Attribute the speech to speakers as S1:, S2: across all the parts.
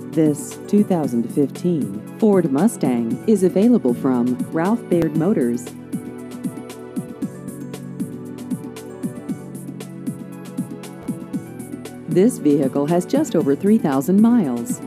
S1: This 2015 Ford Mustang is available from Ralph Baird Motors. This vehicle has just over 3,000 miles.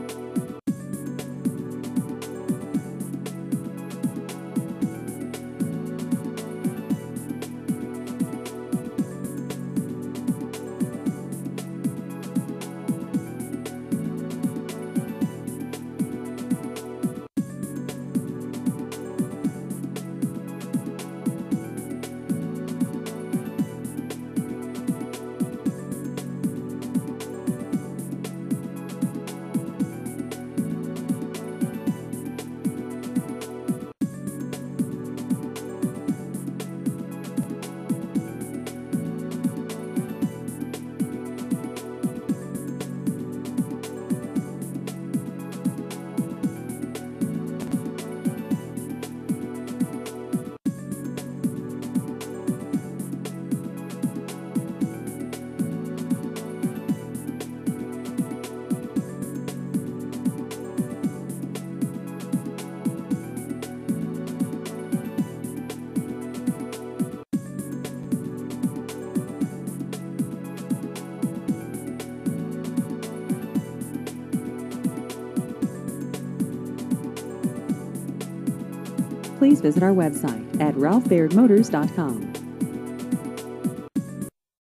S1: Please visit our website at ralphbairdmotors.com.